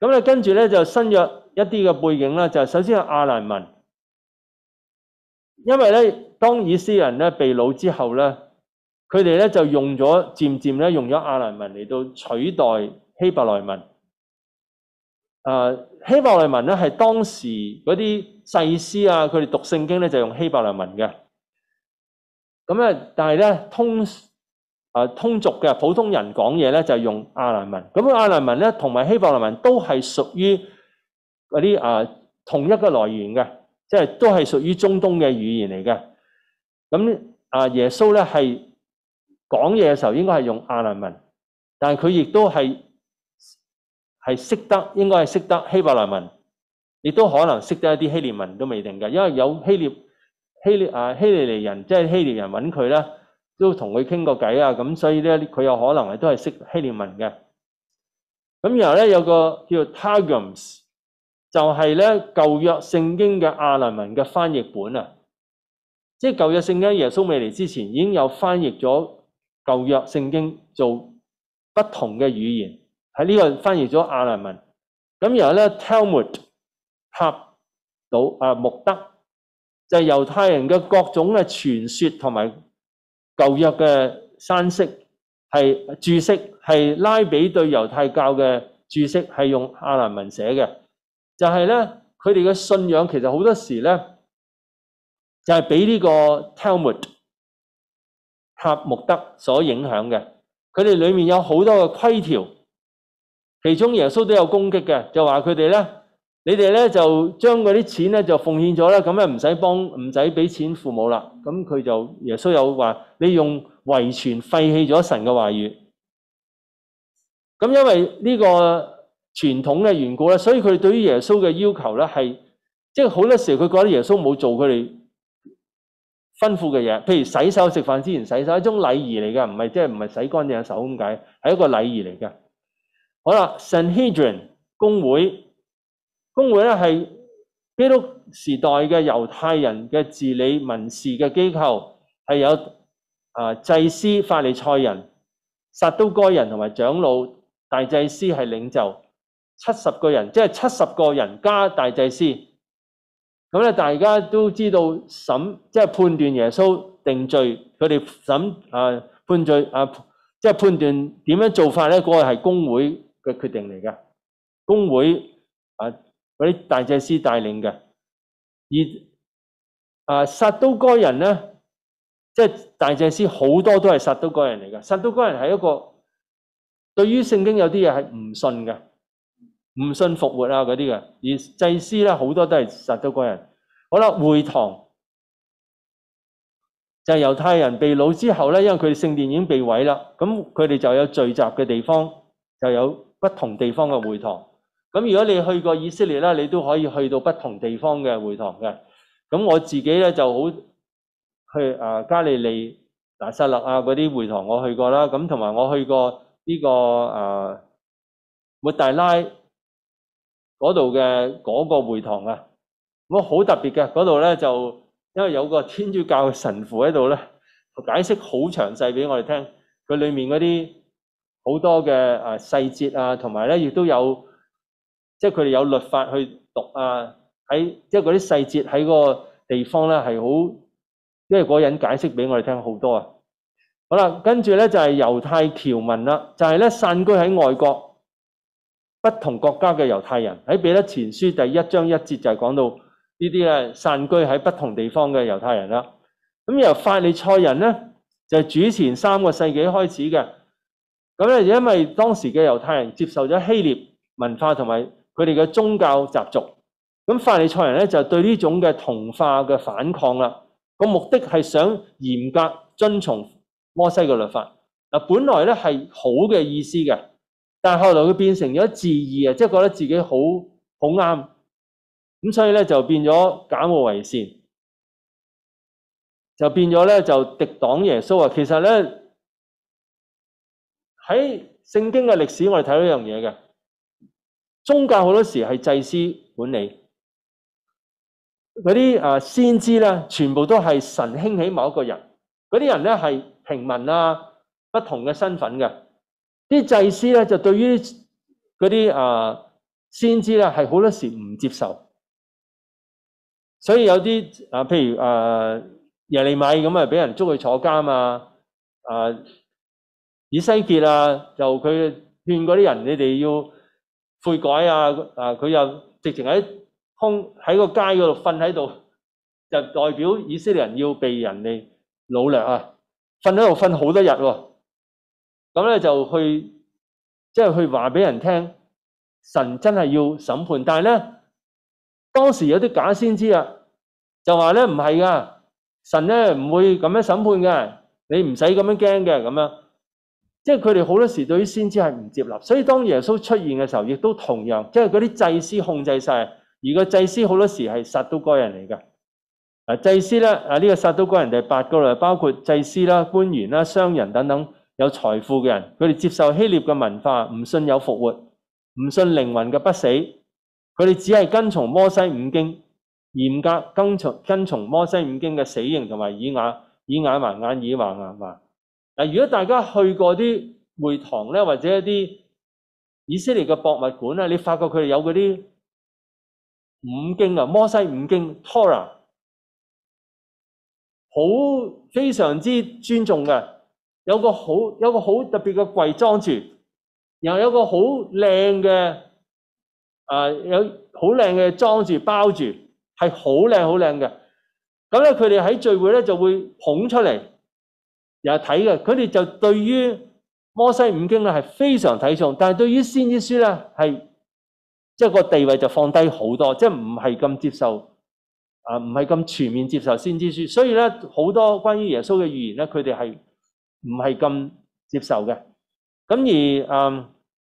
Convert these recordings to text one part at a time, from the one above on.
咁咧跟住咧就新約一啲嘅背景啦，就首先係亞蘭文，因為咧當以色列人咧被擄之後咧，佢哋咧就漸漸咧用咗亞蘭文嚟到取代希伯來文。希伯來文咧係當時嗰啲祭司啊，佢哋讀聖經咧就用希伯來文嘅。咁咧，但係咧通俗嘅普通人講嘢咧就用亞蘭文。咁亞蘭文咧同埋希伯來文都係屬於嗰啲同一個來源嘅，即係都係屬於中東嘅語言嚟嘅。咁耶穌咧係講嘢嘅時候應該係用亞蘭文，但係佢亦都係應該係識得希伯來文，亦都可能識得一啲希臘文都未定嘅，因為有希利尼人，即係希臘人揾佢咧，都同佢傾過偈啊，咁所以咧佢有可能都係識希臘文嘅。咁然後咧有個叫 Targums， 就係咧舊約聖經嘅亞蘭文嘅翻譯本啊，即係舊約聖經耶穌未嚟之前已經有翻譯咗舊約聖經做不同嘅語言，喺呢個翻譯咗亞蘭文。咁然後咧 Talmud 塔島木德，就係猶太人嘅各種嘅傳說同埋舊約嘅山式係注釋，係拉比對猶太教嘅注釋係用亞蘭文寫嘅。就係咧佢哋嘅信仰其實好多時咧就係俾呢個 Talmud 塔木德所影響嘅。佢哋裏面有好多嘅規條，其中耶穌都有攻擊嘅，就話佢哋咧，你哋咧就將嗰啲錢咧就奉獻咗啦，咁咧唔使俾錢父母啦。咁佢就耶穌有話，你用遺傳廢棄咗神嘅話語。咁因為呢個傳統嘅緣故咧，所以佢哋對於耶穌嘅要求咧係，即係好多時佢覺得耶穌冇做佢哋吩咐嘅嘢，譬如洗手食飯之前洗手，一種禮儀嚟嘅，唔係洗乾淨手咁解，係一個禮儀嚟嘅。好啦 ，Sanhedrin 公會咧係基督時代嘅猶太人嘅治理民事嘅機構，係有祭司、法利賽人、撒都該人同埋長老、大祭司係領袖，70個人，即係70個人加大祭司。咁咧，大家都知道即係判斷耶穌定罪，佢哋判罪即係判斷點樣做法咧，嗰個係公會嘅決定嚟嘅，公會嗰啲大祭司帶領嘅。而撒都該人咧，即係大祭司好多都係撒都該人嚟嘅。撒都該人係一個對於聖經有啲嘢係唔信嘅，唔信復活啊嗰啲嘅。而祭司咧好多都係撒都該人。好啦，會堂就係猶太人被擄之後咧，因為佢哋聖殿已經被毀啦，咁佢哋就有聚集嘅地方，就有不同地方嘅會堂。咁如果你去過以色列咧，你都可以去到不同地方嘅會堂嘅。咁我自己咧就好去加利利、拿撒勒啊嗰啲會堂我去過啦。咁同埋我去過呢個抹大拉嗰度嘅嗰個會堂啊，咁好特別嘅。嗰度咧就因為有個天主教嘅神父喺度咧，解釋好詳細俾我哋聽，佢裏面嗰啲好多嘅細節啊，同埋咧亦都有。即係佢哋有律法去讀啊，即係嗰啲細節喺個地方咧係好，因為嗰個人解釋俾我哋聽好多啊。好啦，跟住咧就係猶太僑民啦，就係咧散居喺外國不同國家嘅猶太人。喺彼得前書第1章1節就係講到呢啲咧散居喺不同地方嘅猶太人啦。咁由法利賽人咧就係主前3個世紀開始嘅。咁咧因為當時嘅猶太人接受咗希臘文化同埋佢哋嘅宗教習俗，咁法利賽人咧就對呢種嘅同化嘅反抗啦。個目的係想嚴格遵從摩西嘅律法。本來咧係好嘅意思嘅，但係後來佢變成咗自義啊，即係覺得自己好啱，咁所以咧就變咗假冒為善，就變咗咧就敵擋耶穌啊。其實咧喺聖經嘅歷史，我哋睇到一樣嘢嘅。宗教好多時係祭司管理，嗰啲先知咧，全部都係神興起某一個人，嗰啲人咧係平民啊，不同嘅身份嘅。啲祭司咧就對於嗰啲先知咧係好多時唔接受，所以有啲譬如耶利米咁啊，俾人捉去坐監啊，以西結啊，就佢勸嗰啲人，你哋要悔改啊，佢又直情喺個街嗰度瞓喺度，就代表以色列人要被人哋擄掠啊，瞓喺度瞓好多日喎，咁咧就去話俾人聽，神真係要審判，但係咧當時有啲假先知啊，就話咧唔係噶，神咧唔會咁樣審判嘅，你唔使咁樣驚嘅咁樣。即係佢哋好多時對於先知係唔接納，所以當耶穌出現嘅時候，亦都同樣，即係嗰啲祭司控制晒，而個祭司好多時係撒都該人嚟嘅。祭司咧呢個撒都該人第8個啦，包括祭司啦、官員啦、商人等等有財富嘅人，佢哋接受希臘嘅文化，唔信有復活，唔信靈魂嘅不死，佢哋只係跟從摩西五經，嚴格跟從摩西五經嘅死刑同埋以眼還眼，耳還眼還。如果大家去過啲會堂咧，或者一啲以色列嘅博物館咧，你發覺佢哋有嗰啲五經啊，摩西五經 Torah， 非常之尊重嘅，有個好特別嘅櫃裝住，然後有個好靚嘅有好靚嘅裝住包住，係好靚嘅。咁咧佢哋喺聚會咧就會捧出嚟。又係睇嘅，佢哋就對於摩西五經咧係非常睇重，但係對於先知書咧係即係個地位就放低好多，即係唔係咁接受唔係咁全面接受先知書，所以咧好多關於耶穌嘅預言咧，佢哋係唔係咁接受嘅。咁而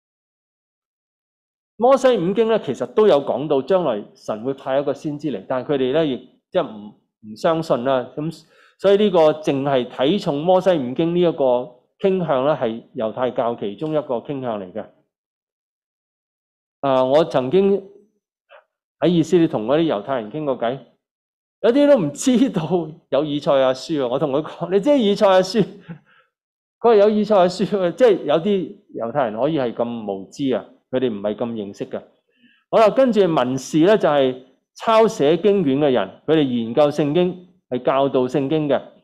摩西五經咧其實都有講到將來神會派一個先知嚟，但係佢哋咧亦即係唔相信啦。咁所以呢個淨係睇重摩西五經呢一個傾向咧，係猶太教其中一個傾向嚟嘅。我曾經喺以色列同嗰啲猶太人傾過偈，有啲都唔知道有以賽亞書啊。我同佢講，你知以賽亞書？佢話有以賽亞書，即係有啲猶太人可以係咁無知啊，佢哋唔係咁認識嘅。好啦，跟住文士咧就係抄寫經卷嘅人，佢哋研究聖經。係教導聖經嘅，